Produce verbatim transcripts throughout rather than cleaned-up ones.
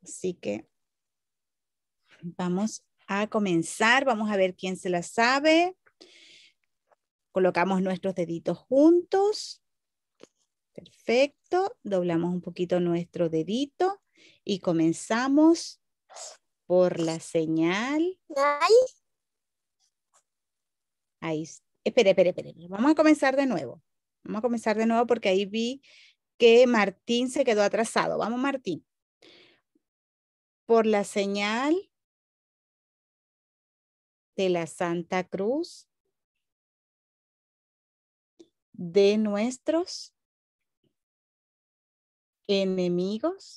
Así que vamos a comenzar. Vamos a ver quién se la sabe. Colocamos nuestros deditos juntos. Perfecto. Doblamos un poquito nuestro dedito y comenzamos por la señal. Ahí. Espere, espere, espere. Vamos a comenzar de nuevo. Vamos a comenzar de nuevo porque ahí vi que Martín se quedó atrasado. Vamos, Martín. Por la señal de la Santa Cruz de nuestros enemigos,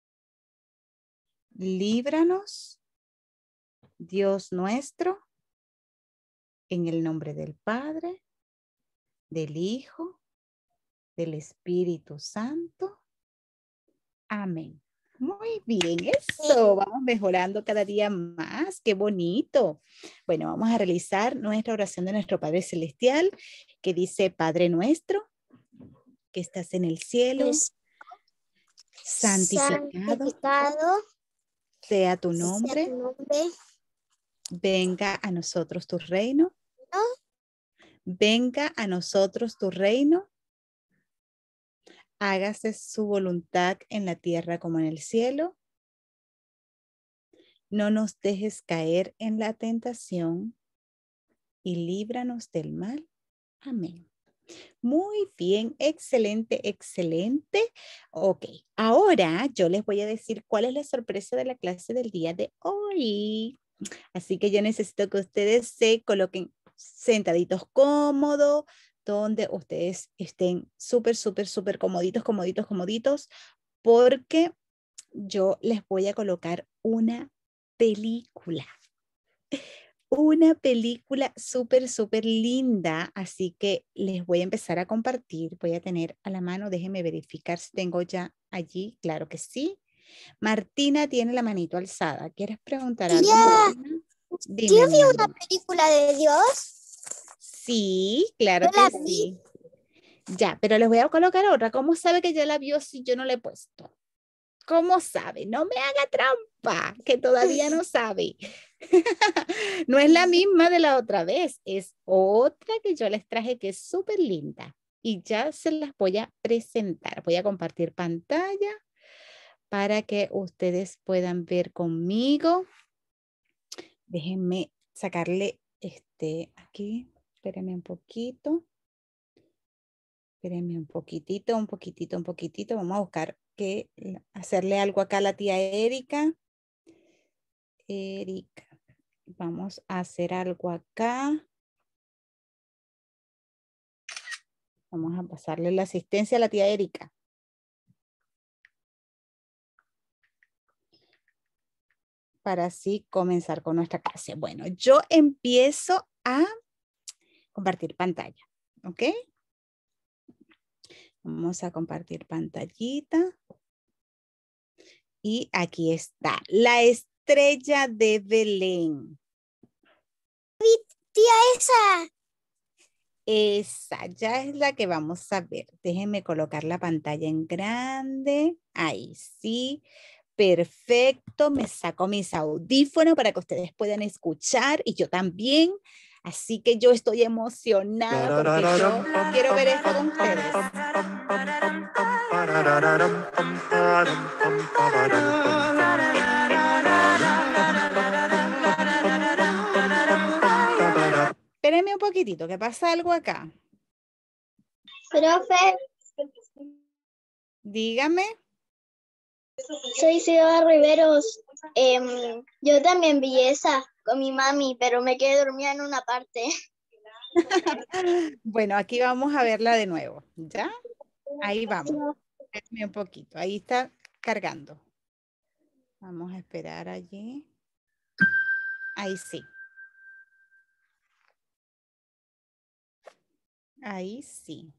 líbranos, Dios nuestro, en el nombre del Padre, del Hijo, del Espíritu Santo. Amén. Muy bien, eso. Vamos mejorando cada día más. Qué bonito. Bueno, vamos a realizar nuestra oración de nuestro Padre Celestial, que dice: Padre nuestro, que estás en el cielo, santificado, santificado sea tu nombre, sea tu nombre. Venga a nosotros tu reino. ¿No? Venga a nosotros tu reino. Hágase su voluntad en la tierra como en el cielo. No nos dejes caer en la tentación y líbranos del mal. Amén. Muy bien, excelente, excelente. Ok, ahora yo les voy a decir cuál es la sorpresa de la clase del día de hoy. Así que yo necesito que ustedes se coloquen sentaditos cómodos, donde ustedes estén súper, súper, súper comoditos, comoditos, comoditos, porque yo les voy a colocar una película. Una película súper, súper linda, así que les voy a empezar a compartir. Voy a tener a la mano, déjenme verificar si tengo ya allí. Claro que sí. Martina tiene la manito alzada. ¿Quieres preguntar algo, Martina? Dime, ¿Yo vi una película de Dios? Sí, claro ¿Yo que la sí. vi? Ya, pero les voy a colocar otra. ¿Cómo sabe que ya la vio si yo no la he puesto? ¿Cómo sabe? No me haga trampa, que todavía no sabe. No es la misma de la otra vez, es otra que yo les traje que es súper linda. Y ya se las voy a presentar. Voy a compartir pantalla para que ustedes puedan ver conmigo. Déjenme sacarle este aquí. Espérenme un poquito. Espérenme un poquitito, un poquitito, un poquitito. Vamos a buscar que hacerle algo acá a la tía Erika. Erika. Vamos a hacer algo acá. Vamos a pasarle la asistencia a la tía Erika. Para así comenzar con nuestra clase. Bueno, yo empiezo a compartir pantalla. ¿Ok? Vamos a compartir pantallita. Y aquí está. La estrella de Belén. Tía, esa. Esa ya es la que vamos a ver. Déjenme colocar la pantalla en grande. Ahí sí. Perfecto. Me saco mis audífonos para que ustedes puedan escuchar y yo también. Así que yo estoy emocionada porque yo quiero ver esto con ustedes. Espérenme un poquitito, que pasa algo acá. Profe. Dígame. Soy Ciudad Riveros. Eh, yo también vi esa con mi mami, pero me quedé dormida en una parte. Bueno, aquí vamos a verla de nuevo, ¿ya? Ahí vamos. Espérenme un poquito, ahí está cargando. Vamos a esperar allí. Ahí sí. Ahí sí.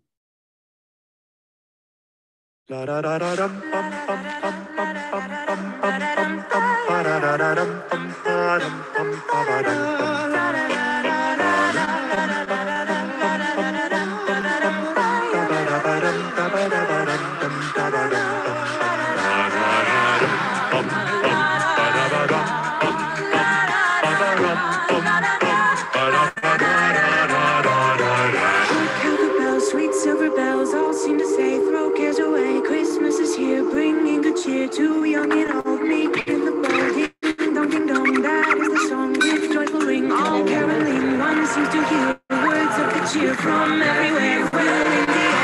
young and old, making the bold. Ding dong, ding dong, that is the song with joyful ring. All caroling, one seems to hear words of good cheer from everywhere. Filling the air.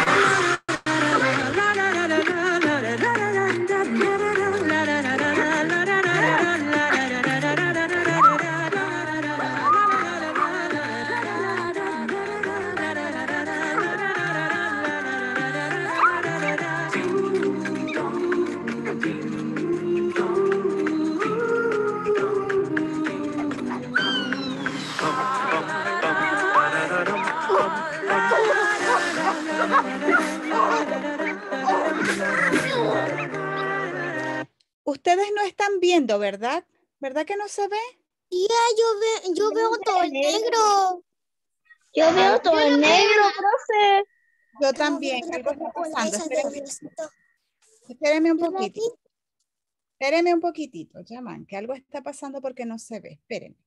Ustedes no están viendo, ¿verdad? ¿Verdad que no se ve? Ya, yo, ve, yo veo todo el negro. Yo veo todo el negro, profe. Yo también. Algo está pasando. Espérenme, espérenme un poquito. Espérenme un poquitito, llaman, que algo está pasando porque no se ve. Espérenme.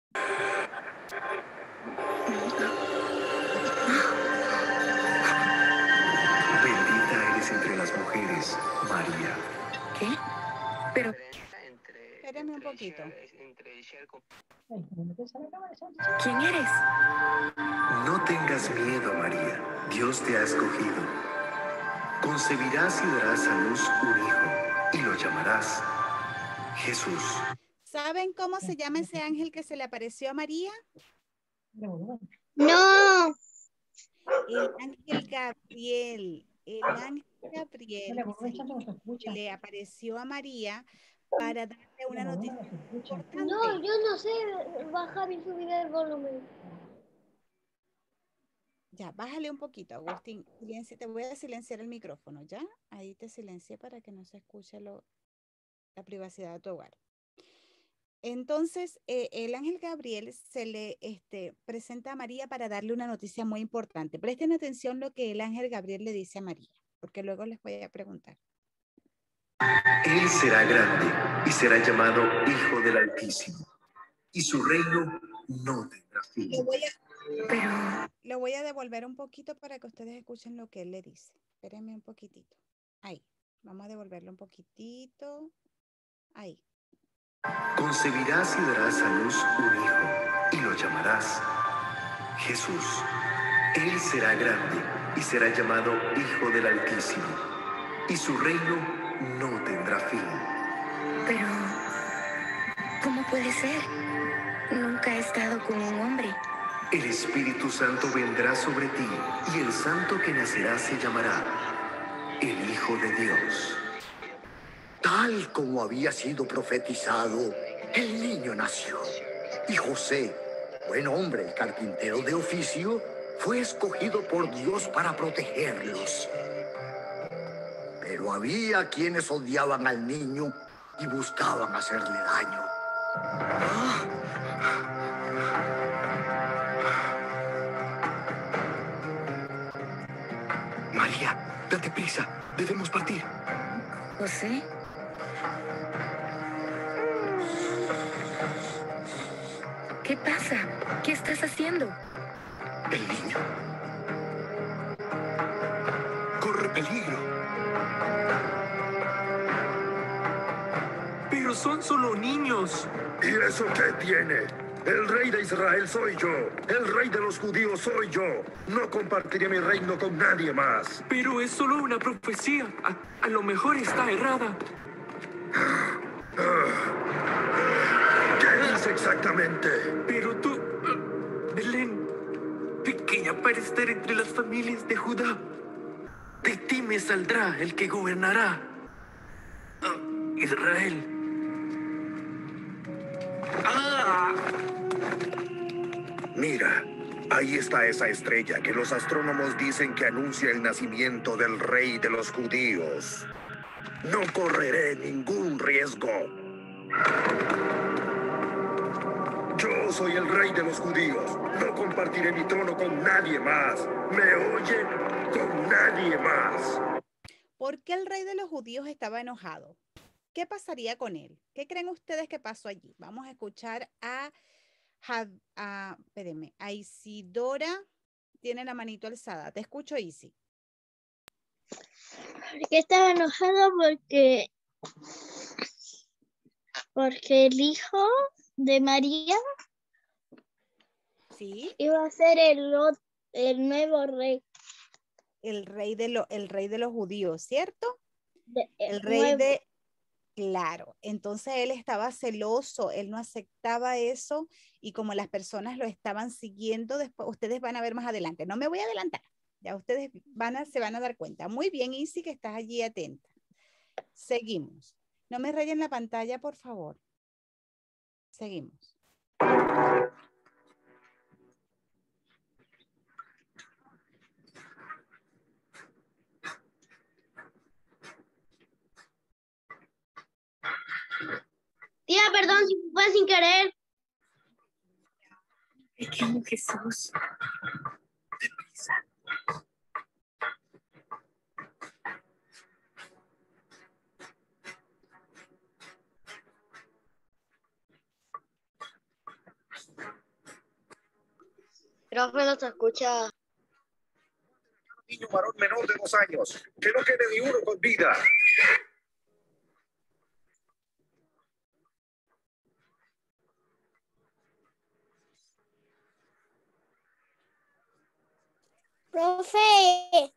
Bendita eres entre las mujeres, María. ¿Qué? Pero... Espérenme un poquito. ¿Quién eres? No tengas miedo, María. Dios te ha escogido. Concebirás y darás a luz un hijo y lo llamarás Jesús. ¿Saben cómo se llama ese ángel que se le apareció a María? No. El ángel Gabriel. El ángel Gabriel se le apareció a María para darle una noticia importante. No, yo no sé bajar y subir el volumen. Ya, bájale un poquito, Agustín. Silencia, te voy a silenciar el micrófono, ¿ya? Ahí te silencié para que no se escuche lo, la privacidad de tu hogar. Entonces, eh, el ángel Gabriel se le este, presenta a María para darle una noticia muy importante. Presten atención lo que el ángel Gabriel le dice a María, porque luego les voy a preguntar. Él será grande y será llamado Hijo del Altísimo, y su reino no tendrá fin. Lo voy a, Pero... lo voy a devolver un poquito para que ustedes escuchen lo que él le dice. Espérenme un poquitito. Ahí. Vamos a devolverlo un poquitito. Ahí. Concebirás y darás a luz un hijo y lo llamarás Jesús. Él será grande y será llamado Hijo del Altísimo, y su reino no tendrá fin. Pero... ¿cómo puede ser? Nunca he estado con un hombre. El Espíritu Santo vendrá sobre ti, y el santo que nacerá se llamará el Hijo de Dios. Tal como había sido profetizado, el niño nació. Y José, buen hombre, carpintero de oficio, fue escogido por Dios para protegerlos. Pero había quienes odiaban al niño y buscaban hacerle daño. María, date prisa, debemos partir. ¿José? ¿Qué pasa? ¿Qué estás haciendo? El niño corre peligro. Pero son solo niños. ¿Y eso qué tiene? El rey de Israel soy yo. El rey de los judíos soy yo. No compartiré mi reino con nadie más. Pero es solo una profecía. A, a lo mejor está errada. ¿Qué dice exactamente? Pero tú... Belén, pequeña para estar entre las familias de Judá. De ti me saldrá el que gobernará a Israel. ¡Ah! Mira, ahí está esa estrella que los astrónomos dicen que anuncia el nacimiento del rey de los judíos. No correré ningún riesgo. Yo soy el rey de los judíos. No compartiré mi trono con nadie más. ¿Me oyen? Con nadie más. ¿Por qué el rey de los judíos estaba enojado? ¿Qué pasaría con él? ¿Qué creen ustedes que pasó allí? Vamos a escuchar a, a, a, espérenme, a Isidora. Tiene la manito alzada. Te escucho, Isi. Que estaba enojado porque Porque el hijo de María Sí, iba a ser el, o- el nuevo rey. el rey de, lo, el rey de los judíos, ¿cierto? de- El rey nuevo. de, claro, entonces él estaba celoso, él no aceptaba eso y como las personas lo estaban siguiendo, después ustedes van a ver más adelante. No me voy a adelantar, ya ustedes van a, se van a dar cuenta. Muy bien, Isi, que estás allí atenta. Seguimos. No me rayen la pantalla, por favor. Seguimos. Tía, perdón, si fue sin querer. Me llamo Jesús. Deprisa. Profe, no se escucha. Niño varón menor de dos años, que no quede ni uno con vida. Profe,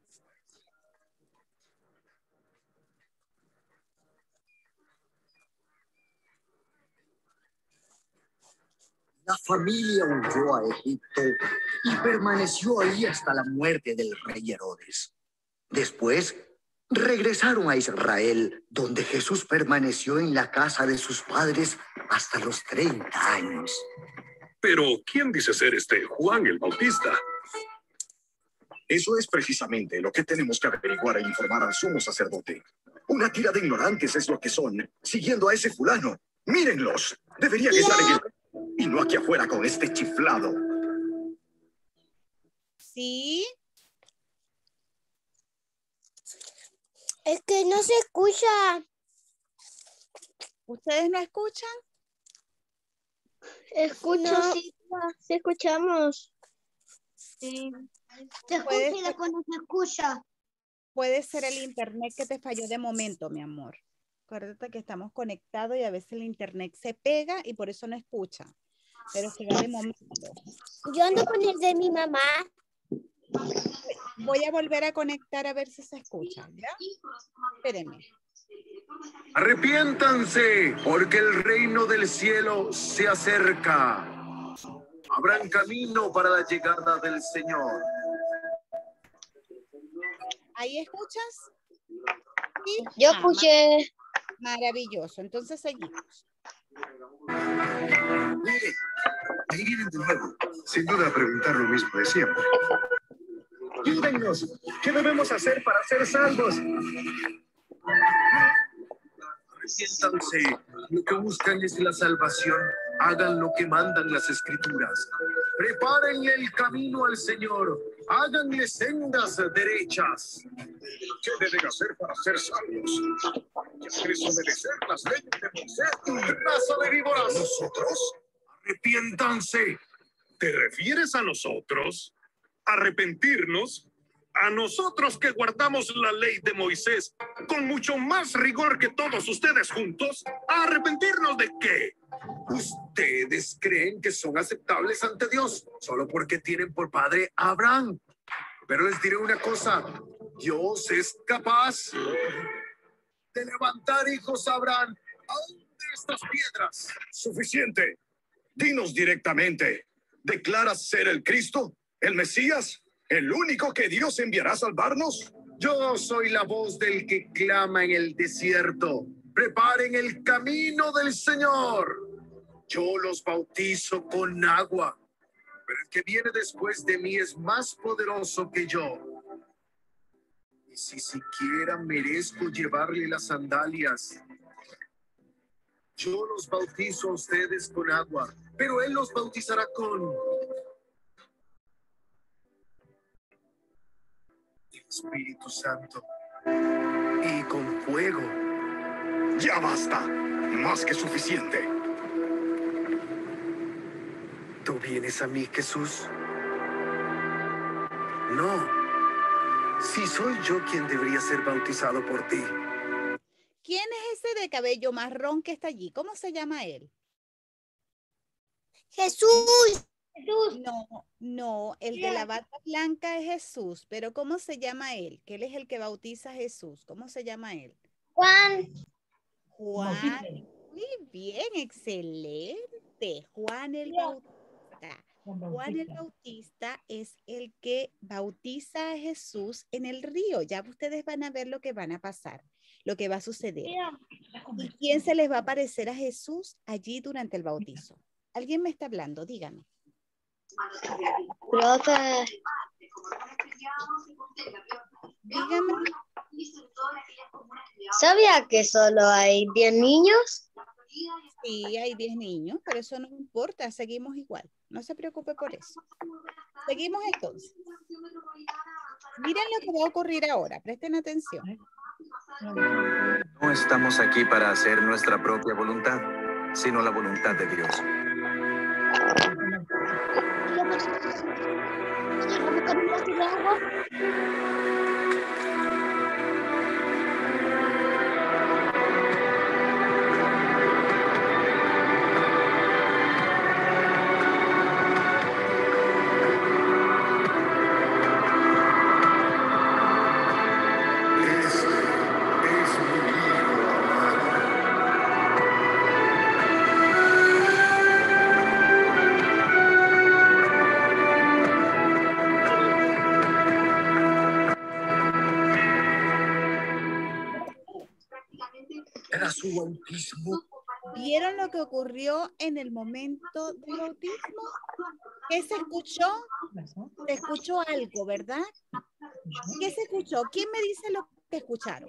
La familia huyó a Egipto y permaneció ahí hasta la muerte del rey Herodes. Después, regresaron a Israel, donde Jesús permaneció en la casa de sus padres hasta los treinta años. Pero, ¿quién dice ser este Juan el Bautista? Eso es precisamente lo que tenemos que averiguar e informar al sumo sacerdote. Una tira de ignorantes es lo que son, siguiendo a ese fulano. ¡Mírenlos! Deberían estar en el... y no aquí afuera con este chiflado. Sí, es que no se escucha. ¿ustedes no escuchan? Escucho, No. sí, sí escuchamos. Sí. Se Puede escucha y ser, después no se escucha. puede ser el internet que te falló de momento, mi amor. Acuérdate que estamos conectados y a veces el internet se pega y por eso no escucha. Pero será de momento. Yo ando con el de mi mamá. Voy a volver a conectar a ver si se escucha, ¿ya? Espérenme. Arrepiéntanse, porque el reino del cielo se acerca. Abran camino para la llegada del Señor. ¿Ahí escuchas? ¿Sí? Yo Ah, escuché. ma- maravilloso. Entonces seguimos. Miren, ahí vienen de nuevo. Sin duda preguntar lo mismo de siempre. Ayúdennos. ¿Qué debemos hacer para ser salvos? Arrepiéntanse. Lo que buscan es la salvación. Hagan lo que mandan las escrituras. Preparen el camino al Señor. Háganle sendas derechas. ¿Qué deben hacer para ser salvos? Desobedecer las leyes de Moisés. ¡Raza de víboras! ¿Nosotros? Arrepiéntanse. ¿Te refieres a nosotros? ¿Arrepentirnos? A nosotros que guardamos la ley de Moisés con mucho más rigor que todos ustedes juntos. ¿A arrepentirnos de qué? Ustedes creen que son aceptables ante Dios solo porque tienen por padre a Abraham. Pero les diré una cosa. Dios es capaz de levantar hijos a Abraham aún de estas piedras. Suficiente. Dinos directamente. ¿Declaras ser el Cristo? ¿El Mesías? ¿El único que Dios enviará a salvarnos? Yo soy la voz del que clama en el desierto. Preparen el camino del Señor. Yo los bautizo con agua, pero el que viene después de mí es más poderoso que yo. Y si siquiera merezco llevarle las sandalias, yo los bautizo a ustedes con agua, pero él los bautizará con el Espíritu Santo y con fuego. Ya basta. Más que suficiente. ¿Tú vienes a mí, Jesús? No. Si soy yo quien debería ser bautizado por ti. ¿Quién es ese de cabello marrón que está allí? ¿Cómo se llama él? Jesús. No, no, el de la bata blanca es Jesús, pero ¿cómo se llama él? Que él es el que bautiza a Jesús. ¿Cómo se llama él? Juan. Juan. Muy bien, excelente. Juan el Bautista. Juan el Bautista es el que bautiza a Jesús en el río. Ya ustedes van a ver lo que van a pasar, lo que va a suceder. ¿Y quién se les va a aparecer a Jesús allí durante el bautizo? ¿Alguien me está hablando? Dígame. Profe. Dígame. ¿Sabía que solo hay diez niños? Sí, hay diez niños, pero eso no importa, seguimos igual. No se preocupe por eso. Seguimos entonces. Miren lo que va a ocurrir ahora, presten atención. No estamos aquí para hacer nuestra propia voluntad, sino la voluntad de Dios. Era su bautismo. ¿Vieron lo que ocurrió en el momento del bautismo? ¿Qué se escuchó? Se escuchó algo, ¿verdad? ¿Qué se escuchó? ¿Quién me dice lo que escucharon?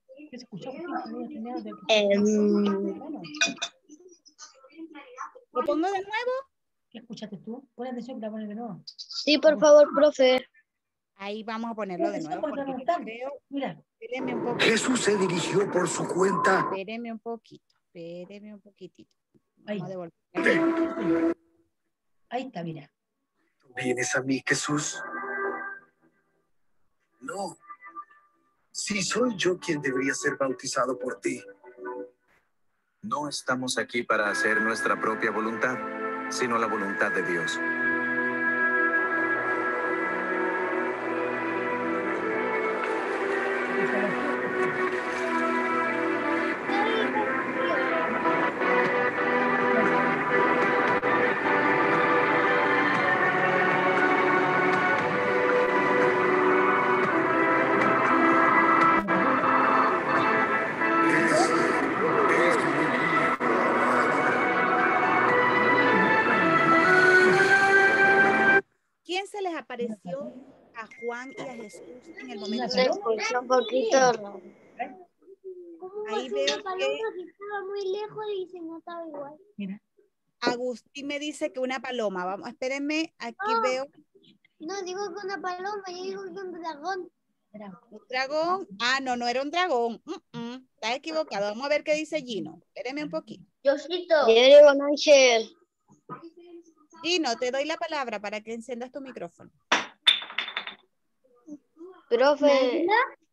Um, ¿Lo pongo de nuevo? ¿Qué escuchaste tú? Pon atención que la pones de nuevo. sí, por favor, profe. Ahí vamos a ponerlo de nuevo. Porque creo, Mira. espérenme un poquito. Jesús se dirigió por su cuenta. Espérenme un poquito. Espérenme un poquitito. Ahí. Vamos a devolver. Ahí está, mira. ¿Tú vienes a mí, Jesús? No. Si soy yo quien debería ser bautizado por ti. No estamos aquí para hacer nuestra propia voluntad, sino la voluntad de Dios. ¿Quién se les apareció a Juan y a Jesús en el momento Se escuchó un poquito. Ahí veo que estaba muy lejos y se notaba igual. Mira. Agustín me dice que una paloma. Vamos, espérenme, aquí No. veo No, digo que una paloma, yo digo que un dragón. un dragón. Ah, no, no era un dragón. Mm, mm, está equivocado. Vamos a ver qué dice Gino. Espérenme un poquito. Diosito. Yo digo un ángel. Gino, te doy la palabra para que enciendas tu micrófono. Profe.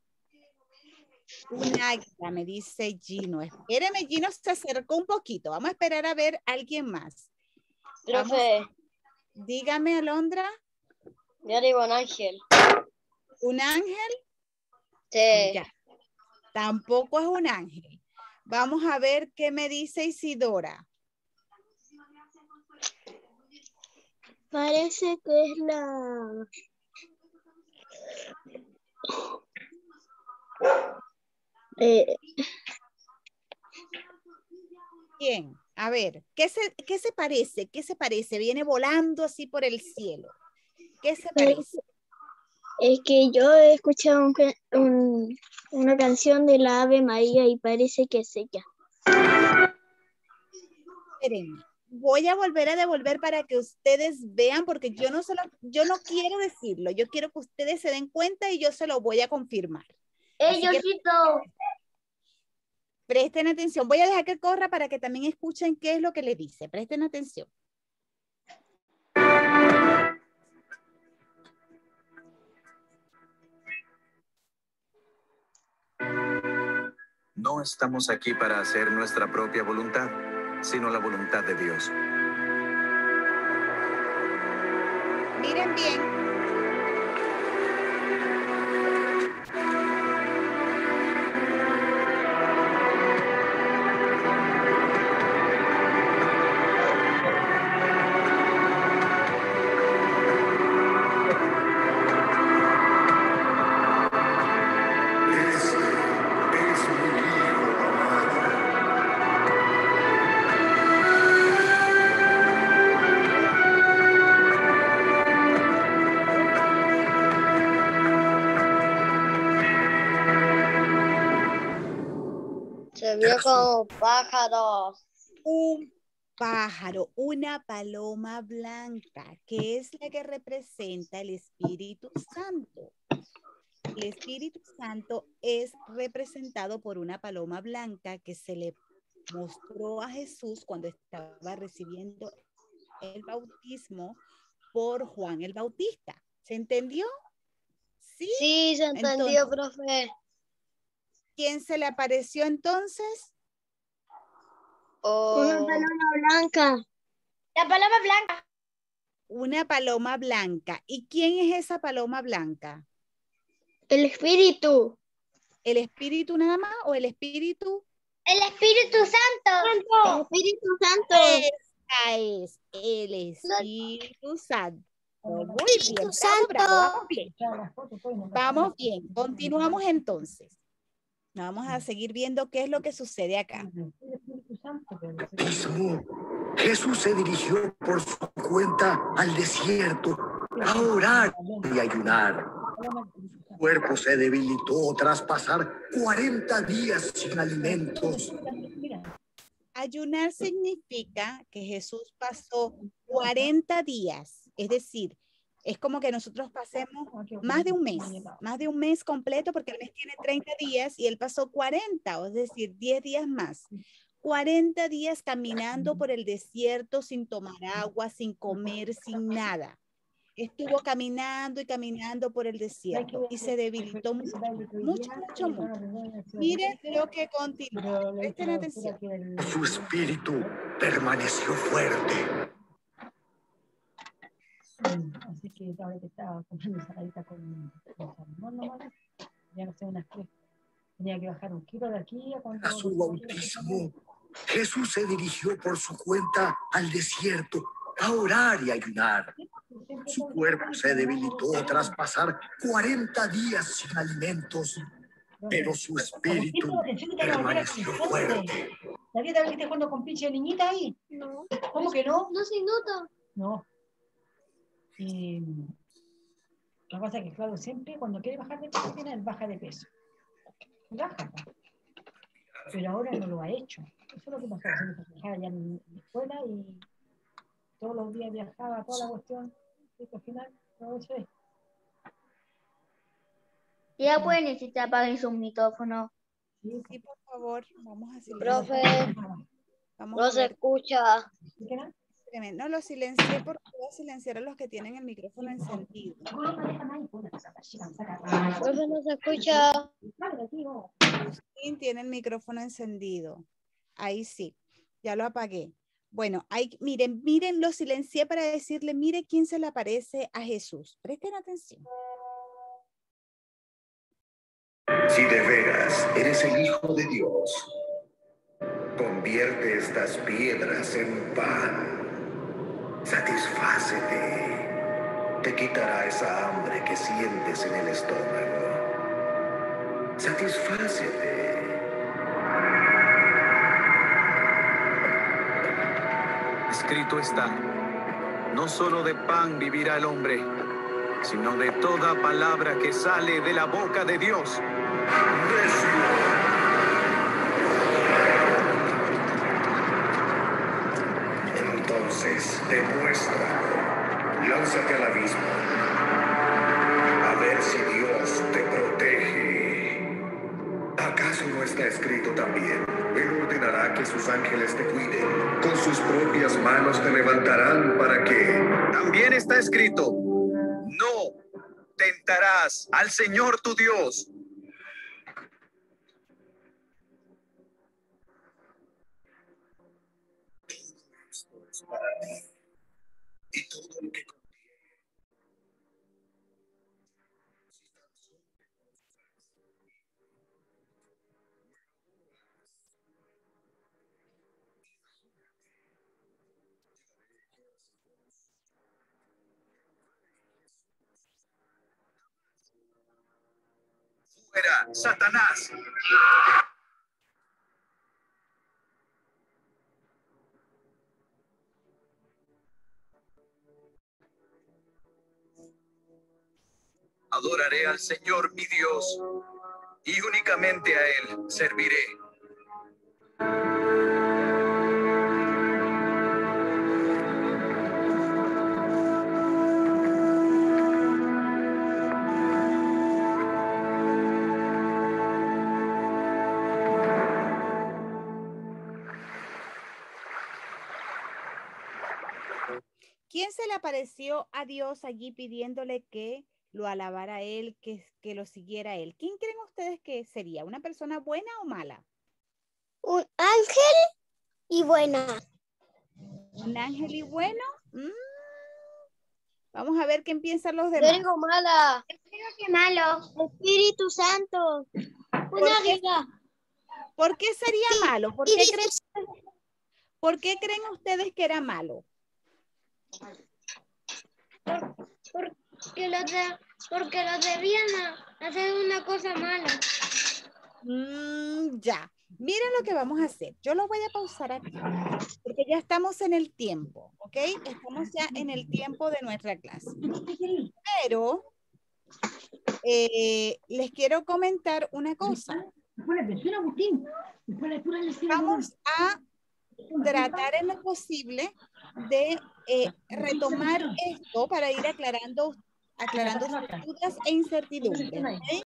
Un águila, me dice Gino. Espéreme, Gino se acercó un poquito. Vamos a esperar a ver a alguien más. Profe. Vamos. Dígame, Alondra. Yo digo un ángel. ¿Un ángel? Sí. Ya. Tampoco es un ángel. Vamos a ver qué me dice Isidora. Parece que es la... Eh, Bien, a ver, ¿qué se, qué se parece? ¿Qué se parece? Viene volando así por el cielo. ¿Qué se parece? Es que yo he escuchado un ca- un- una canción de la Ave María y parece que es ella. Espérenme. Voy a volver a devolver para que ustedes vean, porque yo no, se lo- yo no quiero decirlo. Yo quiero que ustedes se den cuenta y yo se lo voy a confirmar. Así que Diosito. presten atención. Voy a dejar que corra para que también escuchen qué es lo que le dice. Presten atención. No estamos aquí para hacer nuestra propia voluntad, sino la voluntad de Dios. Miren bien. Se vio como pájaros. Un pájaro, una paloma blanca, que es la que representa el Espíritu Santo. El Espíritu Santo es representado por una paloma blanca que se le mostró a Jesús cuando estaba recibiendo el bautismo por Juan el Bautista. ¿Se entendió? Sí, Sí, se entendió, entonces, profe. ¿quién se le apareció entonces? Oh. Una paloma blanca. La paloma blanca. Una paloma blanca. ¿Y quién es esa paloma blanca? El Espíritu. ¿El Espíritu nada más o el Espíritu? El Espíritu Santo. El Espíritu Santo. Esa es el Espíritu Santo. Muy bien, bravo, bravo, vamos bien. Vamos bien, continuamos entonces. Vamos a seguir viendo qué es lo que sucede acá. Bautismo. Jesús se dirigió por su cuenta al desierto a orar y ayunar. Su cuerpo se debilitó tras pasar cuarenta días sin alimentos. Ayunar significa que Jesús pasó cuarenta días, es decir, es como que nosotros pasemos más de un mes, más de un mes completo, porque el mes tiene treinta días y él pasó cuarenta, es decir, diez días más. cuarenta días caminando por el desierto sin tomar agua, sin comer, sin nada. Estuvo caminando y caminando por el desierto y se debilitó mucho, mucho, mucho, mucho. Miren lo que continúa. Presten atención. Su espíritu permaneció fuerte. Así que ahora que estaba comiendo saladita con, con salmón nomás, ya no sé, unas tres. Tenía que bajar un kilo de aquí a cuando... A su bautismo, Jesús se dirigió por su cuenta al desierto a orar y ayunar. Su cuerpo se debilitó tras pasar cuarenta días sin alimentos, pero su espíritu permaneció fuerte. ¿La dieta que esté jugando con pinche niñita ahí? No. ¿Cómo que no? No se nota. No. Y lo que pasa es que Claudio siempre cuando quiere bajar de peso, tiene baja de peso. Baja. Pero ahora no lo ha hecho. Eso es lo que pasó. Se viajaba ya en la escuela y todos los días viajaba, toda la cuestión. Y al final, todo eso es. Ya pueden necesitar apaguen sus micrófonos. Sí, sí, por favor, vamos a silenciar. Profe, Vamos no a se ver. escucha. No lo silencié porque voy a silenciar a los que tienen el micrófono encendido. Profe, no se escucha. Agustín tiene el micrófono encendido. Ahí sí, ya lo apagué. Bueno, hay, miren, miren, lo silencié para decirle, mire quién se le aparece a Jesús. Presten atención. Si de veras eres el Hijo de Dios, convierte estas piedras en pan. Satisfácete. Te quitará esa hambre que sientes en el estómago. Satisfácete. Escrito está, no solo de pan vivirá el hombre, sino de toda palabra que sale de la boca de Dios. Entonces, demuestra, lánzate al abismo, a ver si Dios te protege. ¿Acaso no está escrito también? Él ordenará que sus ángeles te cuiden, con sus propias manos te levantarán para que... También está escrito, no tentarás al Señor tu Dios. Esto es para ti y todo lo que contiene. Fuera, Satanás. Adoraré al Señor mi Dios y únicamente a Él serviré. ¿Quién se le apareció a Dios allí pidiéndole que lo alabara a él, que, que lo siguiera a él? ¿Quién creen ustedes que sería? ¿Una persona buena o mala? Un ángel y buena. ¿Un ángel y bueno? Mm. Vamos a ver qué piensan los Yo demás. digo mala. Yo creo que malo. Espíritu Santo. Una vida. ¿Por qué sería malo? ¿Por qué, creen, ¿Por qué creen ustedes que era malo? Por, porque los de, porque los debían hacer una cosa mala. Mm, ya. Miren lo que vamos a hacer. Yo lo voy a pausar aquí, porque ya estamos en el tiempo, ¿ok? Estamos ya en el tiempo de nuestra clase. Pero eh, les quiero comentar una cosa. Vamos a tratar en lo posible de eh, retomar esto para ir aclarando, aclarando sus dudas e incertidumbres, ¿okay?